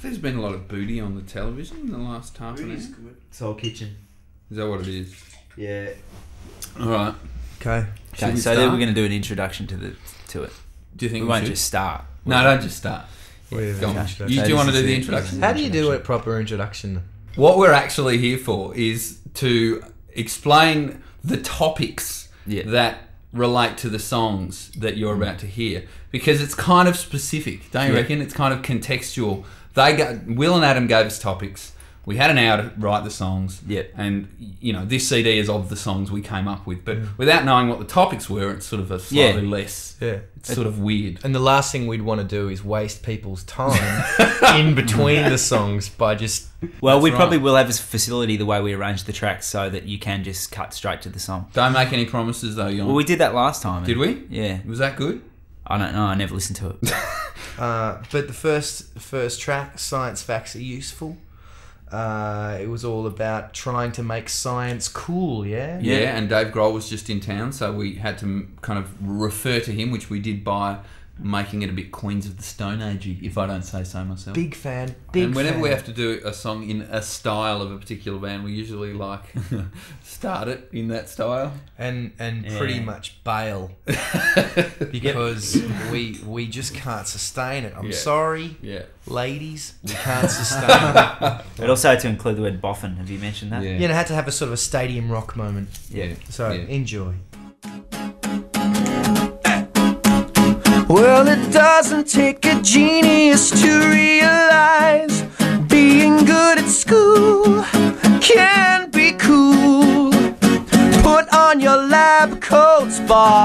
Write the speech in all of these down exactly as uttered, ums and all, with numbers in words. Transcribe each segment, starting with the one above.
there's been a lot of booty on the television in the last half an hour. Good. Soul Kitchen. Is that what it is? Yeah. All right. Okay. Okay, we so start? then we're going to do an introduction to the to it. Do you think We we, won't should? just start. No, don't just start. Yeah, Go on. introduction. You, do you So want to this do is the it. introduction? How do you do a proper introduction? What we're actually here for is to explain the topics Yeah. that relate to the songs that you're about to hear, because it's kind of specific, don't you Yeah. reckon? It's kind of contextual. They go, Will and Adam gave us topics. We had an hour to write the songs, Yeah. and you know this C D is of the songs we came up with. But without knowing what the topics were, it's sort of a slightly Yeah. less. Yeah. It's sort of weird. And the last thing we'd want to do is waste people's time in between the songs by just... Well, we right. probably will have a facility the way we arrange the tracks so that you can just cut straight to the song. Don't make any promises though, Jon. Well, we did that last time. Did we? Yeah. Was that good? I don't know. I never listened to it. Uh, but the first first track, Science Facts Are Useful, uh, it was all about trying to make science cool, yeah? Yeah, and Dave Grohl was just in town, so we had to m- kind of refer to him, which we did by making it a bit Queens of the Stone Age-y, if I don't say so myself. Big fan, big and whenever fan. we have to do a song in a style of a particular band, we usually like start it in that style. And and Yeah. pretty much bail because we we just can't sustain it. I'm Yeah. sorry, Yeah. ladies, we can't sustain it. But also had to include the word boffin. Have you mentioned that? Yeah. You know, had to have a sort of a stadium rock moment. Yeah. So Yeah. enjoy. Well, it doesn't take a genius to realize being good at school can be cool. Put on your lab coats,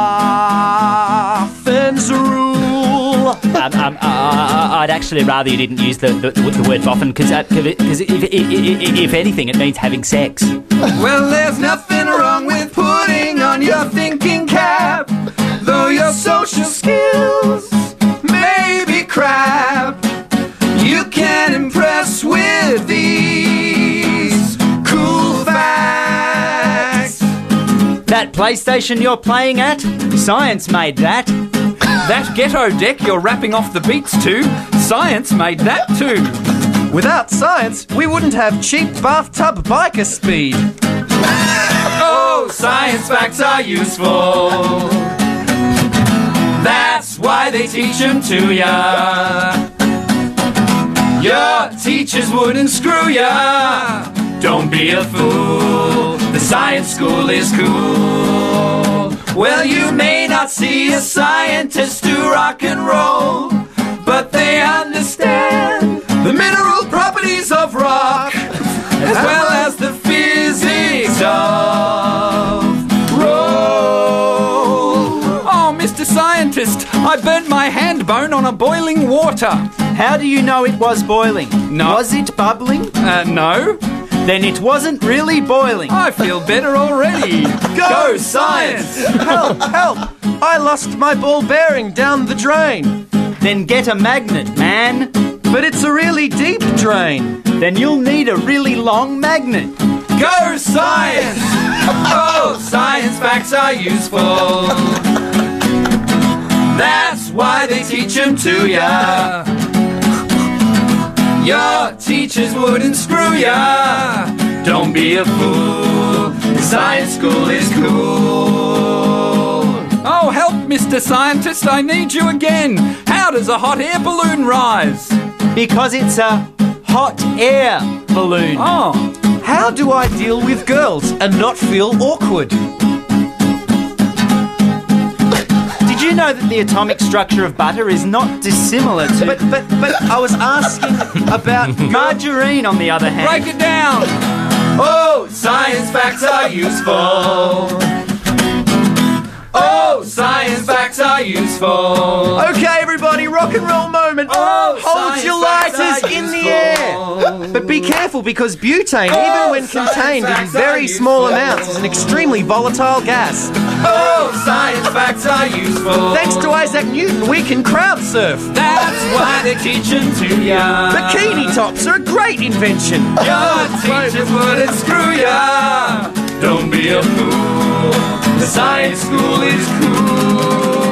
boffins rule. um, um, uh, I'd actually rather you didn't use the, the, the word boffin, because uh, if, if, if anything, it means having sex. Well, there's nothing wrong with putting on your thinking cap, though your social skills may be crap. You can impress with these cool facts. That PlayStation you're playing at, science made that. That ghetto deck you're rapping off the beats to, science made that too. Without science, we wouldn't have cheap bathtub biker speed. Oh, science facts are useful. That's why they teach them to ya. Your teachers wouldn't screw ya. Don't be a fool. The science school is cool. Well, you may not see a scientist do rock and roll, but they understand the mineral properties of rock, as well as the physics of roll. Oh, Mister Scientist, I burnt my hand bone on a boiling water. How do you know it was boiling? No. Was it bubbling? Uh, no. Then it wasn't really boiling. I feel better already. Go, science! Help, help! I lost my ball bearing down the drain. Then get a magnet, man. But it's a really deep drain. Then you'll need a really long magnet. Go, science! Oh, science facts are useful. That's why they teach them to ya. Your teachers wouldn't screw ya. Don't be a fool. The science school is cool. Oh, help, Mister Scientist, I need you again. How does a hot air balloon rise? Because it's a hot air balloon. Oh, How do I deal with girls and not feel awkward? Did you know that the atomic structure of butter is not dissimilar to... But but but I was asking about margarine, on the other hand. break it down. Oh, science facts are useful. Oh, science facts are useful. Okay, everybody, rock and roll moment. Oh, Hold science your facts lighters are in the useful. air. But be careful, because butane, Oh, even when science contained in facts very are small useful. amounts, is an extremely volatile gas. Oh, science facts are useful. Thanks to Isaac Newton, we can crowd surf. That's why they teach them to ya. Bikini tops are a great invention. Your teachers wouldn't screw ya. Don't be a fool. The science school is cool.